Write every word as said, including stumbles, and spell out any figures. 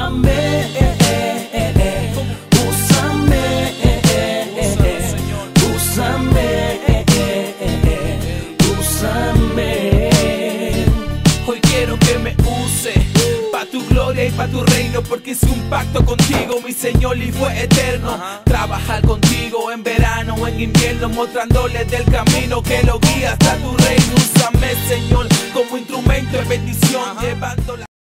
úsame, úsame, úsame, úsame. Hoy quiero que me use pa' tu gloria y pa' tu reino, porque hice un pacto contigo, mi Señor, y fue eterno. uh-huh. Trabajar contigo en verano o en invierno, mostrándole del camino que lo guía hasta tu reino. Úsame, Señor, como instrumento de bendición, uh-huh. llevando la